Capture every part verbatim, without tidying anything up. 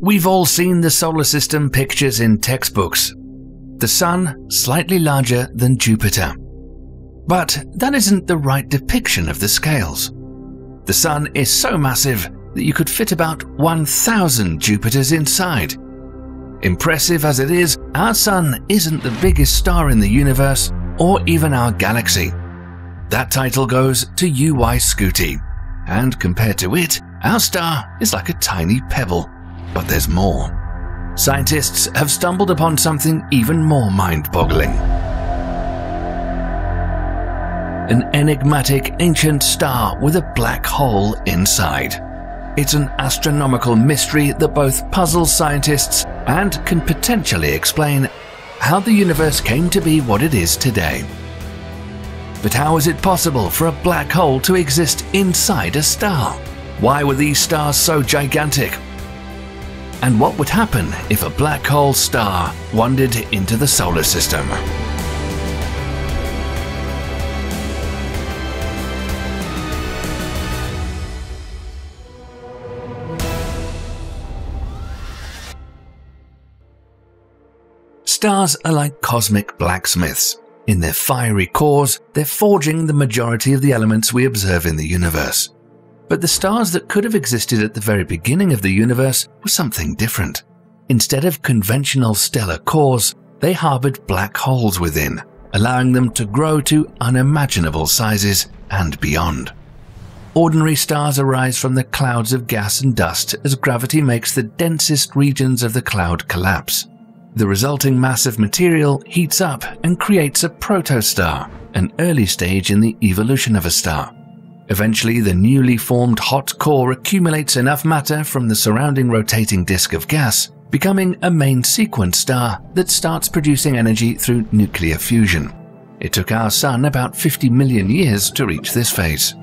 We've all seen the solar system pictures in textbooks. The Sun slightly larger than Jupiter. But that isn't the right depiction of the scales. The Sun is so massive that you could fit about one thousand Jupiters inside. Impressive as it is, our Sun isn't the biggest star in the universe or even our galaxy. That title goes to U Y Scuti, and compared to it, our star is like a tiny pebble. But there's more. Scientists have stumbled upon something even more mind-boggling. An enigmatic ancient star with a black hole inside. It's an astronomical mystery that both puzzles scientists and can potentially explain how the universe came to be what it is today. But how is it possible for a black hole to exist inside a star? Why were these stars so gigantic? And what would happen if a black hole star wandered into the solar system? Stars are like cosmic blacksmiths. In their fiery cores, they're forging the majority of the elements we observe in the universe. But the stars that could have existed at the very beginning of the universe were something different. Instead of conventional stellar cores, they harbored black holes within, allowing them to grow to unimaginable sizes and beyond. Ordinary stars arise from the clouds of gas and dust as gravity makes the densest regions of the cloud collapse. The resulting mass of material heats up and creates a protostar, an early stage in the evolution of a star. Eventually, the newly formed hot core accumulates enough matter from the surrounding rotating disk of gas, becoming a main sequence star that starts producing energy through nuclear fusion. It took our Sun about fifty million years to reach this phase.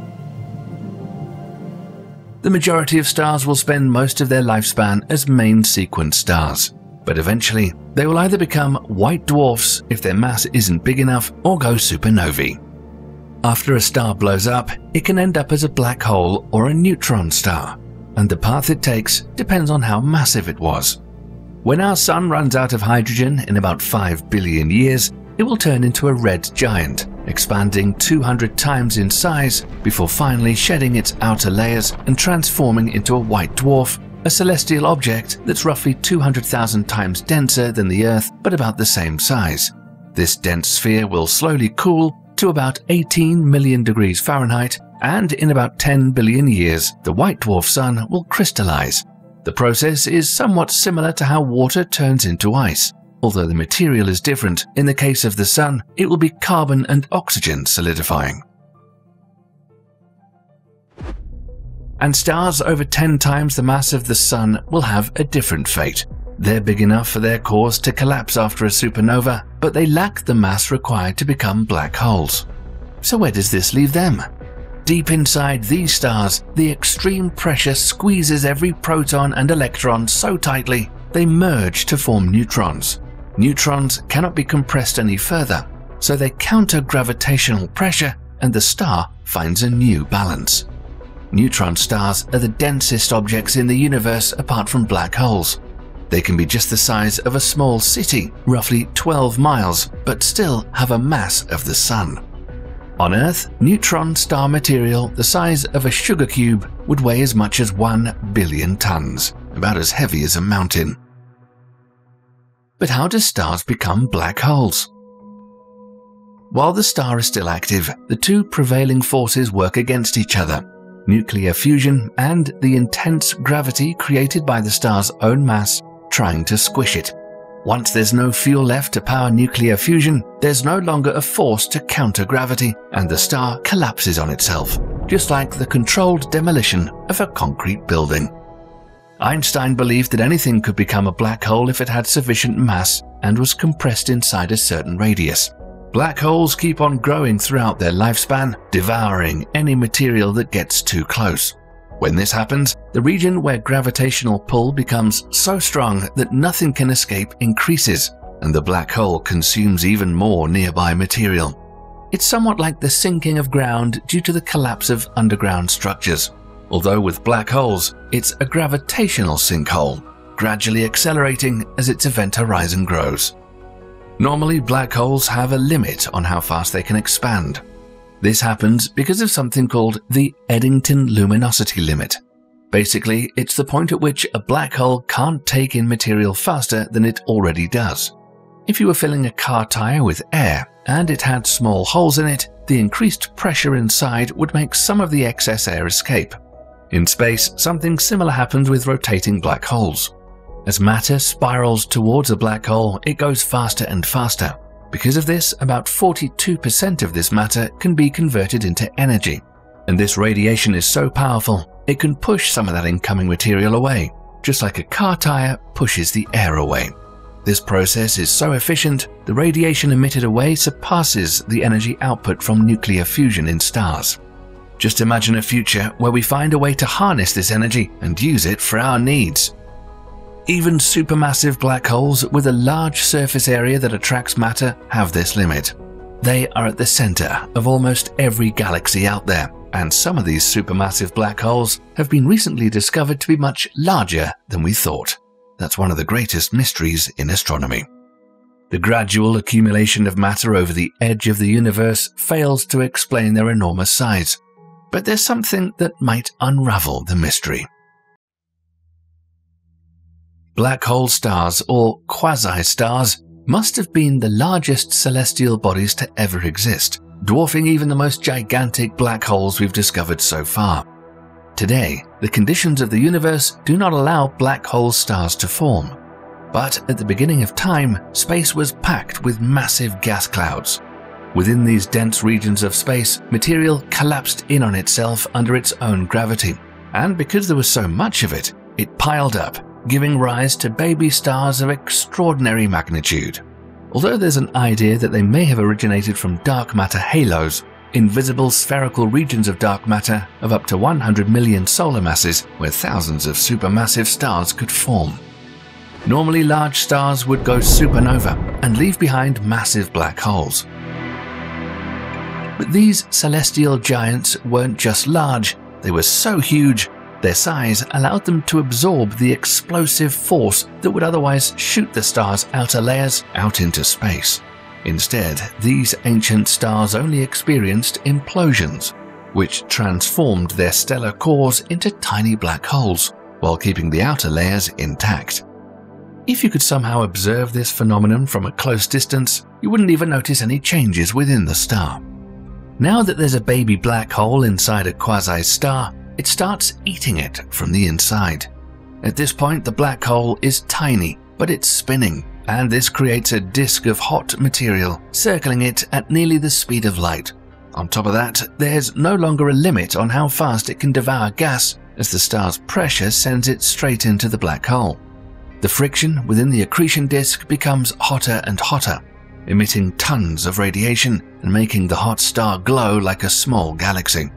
The majority of stars will spend most of their lifespan as main sequence stars, but eventually they will either become white dwarfs if their mass isn't big enough or go supernovae. After a star blows up, it can end up as a black hole or a neutron star, and the path it takes depends on how massive it was. When our Sun runs out of hydrogen in about five billion years, it will turn into a red giant, expanding two hundred times in size before finally shedding its outer layers and transforming into a white dwarf, a celestial object that's roughly two hundred thousand times denser than the Earth but about the same size. This dense sphere will slowly cool to about eighteen million degrees Fahrenheit, and in about ten billion years, the white dwarf Sun will crystallize. The process is somewhat similar to how water turns into ice. Although the material is different, in the case of the Sun, it will be carbon and oxygen solidifying. And stars over ten times the mass of the Sun will have a different fate. They're big enough for their cores to collapse after a supernova, but they lack the mass required to become black holes. So where does this leave them? Deep inside these stars, the extreme pressure squeezes every proton and electron so tightly they merge to form neutrons. Neutrons cannot be compressed any further, so they counter gravitational pressure and the star finds a new balance. Neutron stars are the densest objects in the universe apart from black holes. They can be just the size of a small city, roughly twelve miles, but still have a mass of the Sun. On Earth, neutron star material the size of a sugar cube would weigh as much as one billion tons, about as heavy as a mountain. But how do stars become black holes? While the star is still active, the two prevailing forces work against each other: nuclear fusion and the intense gravity created by the star's own mass trying to squish it. Once there's no fuel left to power nuclear fusion, there's no longer a force to counter gravity, and the star collapses on itself, just like the controlled demolition of a concrete building. Einstein believed that anything could become a black hole if it had sufficient mass and was compressed inside a certain radius. Black holes keep on growing throughout their lifespan, devouring any material that gets too close. When this happens, the region where gravitational pull becomes so strong that nothing can escape increases, and the black hole consumes even more nearby material. It's somewhat like the sinking of ground due to the collapse of underground structures. although with black holes, it's a gravitational sinkhole, gradually accelerating as its event horizon grows. Normally, black holes have a limit on how fast they can expand. This happens because of something called the Eddington luminosity limit. Basically, it's the point at which a black hole can't take in material faster than it already does. If you were filling a car tire with air and it had small holes in it, the increased pressure inside would make some of the excess air escape. In space, something similar happens with rotating black holes. As matter spirals towards a black hole, it goes faster and faster. Because of this, about forty-two percent of this matter can be converted into energy. And this radiation is so powerful, it can push some of that incoming material away, just like a car tire pushes the air away. This process is so efficient, the radiation emitted away surpasses the energy output from nuclear fusion in stars. Just imagine a future where we find a way to harness this energy and use it for our needs. Even supermassive black holes with a large surface area that attracts matter have this limit. They are at the center of almost every galaxy out there, and some of these supermassive black holes have been recently discovered to be much larger than we thought. That's one of the greatest mysteries in astronomy. The gradual accumulation of matter over the edge of the universe fails to explain their enormous size, but there's something that might unravel the mystery. Black hole stars, or quasi-stars, must have been the largest celestial bodies to ever exist, dwarfing even the most gigantic black holes we've discovered so far. Today, the conditions of the universe do not allow black hole stars to form. But at the beginning of time, space was packed with massive gas clouds. Within these dense regions of space, material collapsed in on itself under its own gravity, and because there was so much of it, it piled up, giving rise to baby stars of extraordinary magnitude. Although there's an idea that they may have originated from dark matter halos, invisible spherical regions of dark matter of up to one hundred million solar masses where thousands of supermassive stars could form. Normally, large stars would go supernova and leave behind massive black holes. But these celestial giants weren't just large, they were so huge, their size allowed them to absorb the explosive force that would otherwise shoot the star's outer layers out into space. Instead, these ancient stars only experienced implosions, which transformed their stellar cores into tiny black holes, while keeping the outer layers intact. If you could somehow observe this phenomenon from a close distance, you wouldn't even notice any changes within the star. Now that there's a baby black hole inside a quasi-star, it starts eating it from the inside. At this point, the black hole is tiny, but it's spinning, and this creates a disk of hot material circling it at nearly the speed of light. On top of that, there's no longer a limit on how fast it can devour gas, as the star's pressure sends it straight into the black hole. The friction within the accretion disk becomes hotter and hotter, emitting tons of radiation and making the hot star glow like a small galaxy.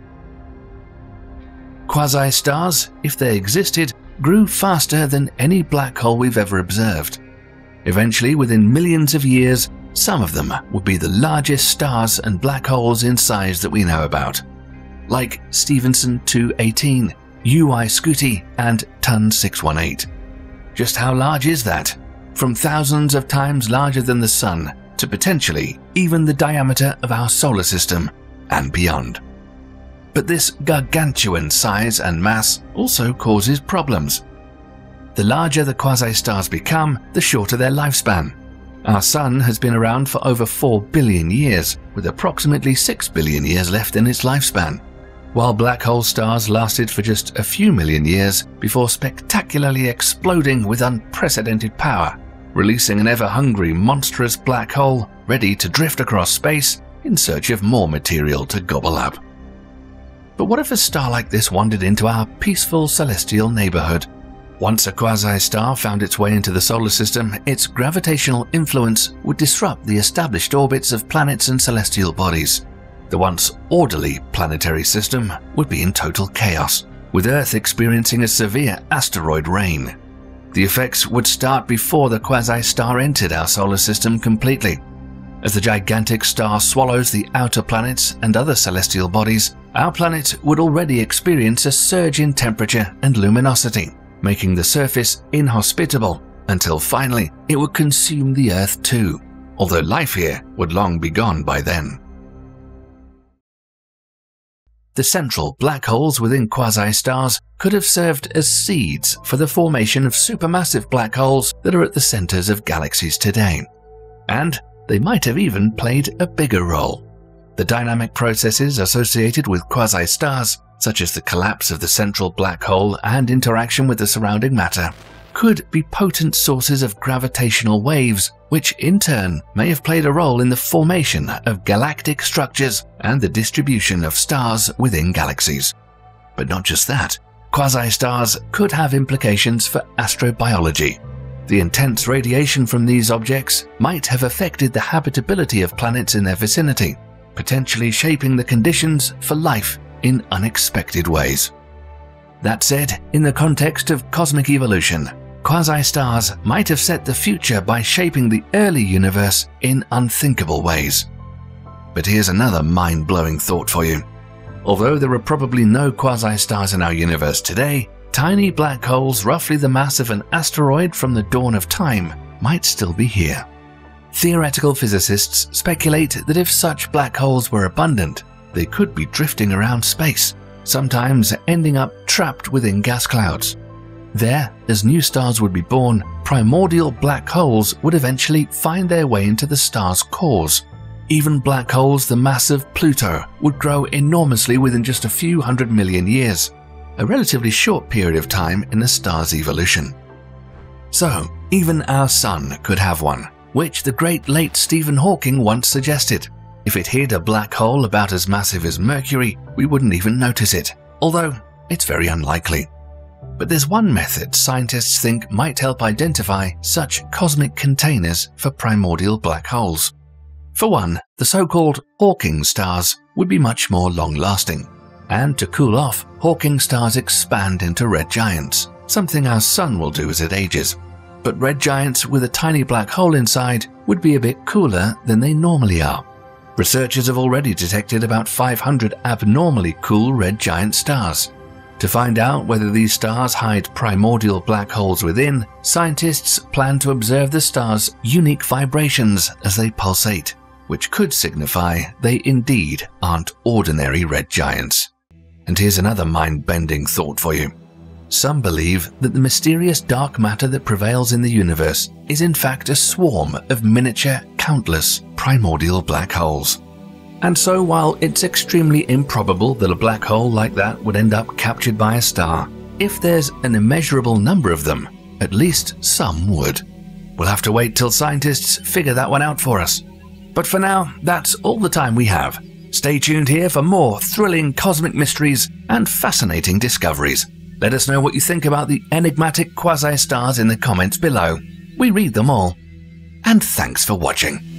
Quasi-stars, if they existed, grew faster than any black hole we've ever observed. Eventually, within millions of years, some of them would be the largest stars and black holes in size that we know about, like Stephenson two eighteen, U Y Scuti, and T U N six one eight. Just how large is that? From thousands of times larger than the Sun to potentially even the diameter of our solar system and beyond. But this gargantuan size and mass also causes problems. The larger the quasi-stars become, the shorter their lifespan. Our Sun has been around for over four billion years, with approximately six billion years left in its lifespan, while black hole stars lasted for just a few million years before spectacularly exploding with unprecedented power, releasing an ever-hungry, monstrous black hole ready to drift across space in search of more material to gobble up. But what if a star like this wandered into our peaceful celestial neighborhood? Once a quasi-star found its way into the solar system, its gravitational influence would disrupt the established orbits of planets and celestial bodies. The once orderly planetary system would be in total chaos, with Earth experiencing a severe asteroid rain. The effects would start before the quasi-star entered our solar system completely. As the gigantic star swallows the outer planets and other celestial bodies, our planet would already experience a surge in temperature and luminosity, making the surface inhospitable, until finally it would consume the Earth too, although life here would long be gone by then. The central black holes within quasi-stars could have served as seeds for the formation of supermassive black holes that are at the centers of galaxies today. And they might have even played a bigger role. The dynamic processes associated with quasi-stars, such as the collapse of the central black hole and interaction with the surrounding matter, could be potent sources of gravitational waves, which in turn may have played a role in the formation of galactic structures and the distribution of stars within galaxies. But not just that, quasi-stars could have implications for astrobiology. The intense radiation from these objects might have affected the habitability of planets in their vicinity, potentially shaping the conditions for life in unexpected ways. That said, in the context of cosmic evolution, quasi-stars might have set the future by shaping the early universe in unthinkable ways. But here's another mind-blowing thought for you. Although there are probably no quasi-stars in our universe today, tiny black holes roughly the mass of an asteroid from the dawn of time might still be here. Theoretical physicists speculate that if such black holes were abundant, they could be drifting around space, sometimes ending up trapped within gas clouds. There, as new stars would be born, primordial black holes would eventually find their way into the star's cores. Even black holes the mass of Pluto would grow enormously within just a few hundred million years, a relatively short period of time in a star's evolution. So, even our Sun could have one, which the great late Stephen Hawking once suggested. If it hid a black hole about as massive as Mercury, we wouldn't even notice it, although it's very unlikely. But there's one method scientists think might help identify such cosmic containers for primordial black holes. For one, the so-called Hawking stars would be much more long-lasting. And to cool off, Hawking stars expand into red giants, something our Sun will do as it ages. But red giants with a tiny black hole inside would be a bit cooler than they normally are. Researchers have already detected about five hundred abnormally cool red giant stars. To find out whether these stars hide primordial black holes within, scientists plan to observe the stars' unique vibrations as they pulsate, which could signify they indeed aren't ordinary red giants. And here's another mind-bending thought for you. Some believe that the mysterious dark matter that prevails in the universe is in fact a swarm of miniature, countless primordial black holes. And so while it's extremely improbable that a black hole like that would end up captured by a star, if there's an immeasurable number of them, at least some would. We'll have to wait till scientists figure that one out for us. But for now, that's all the time we have. Stay tuned here for more thrilling cosmic mysteries and fascinating discoveries. Let us know what you think about the enigmatic quasi-stars in the comments below. We read them all. And thanks for watching.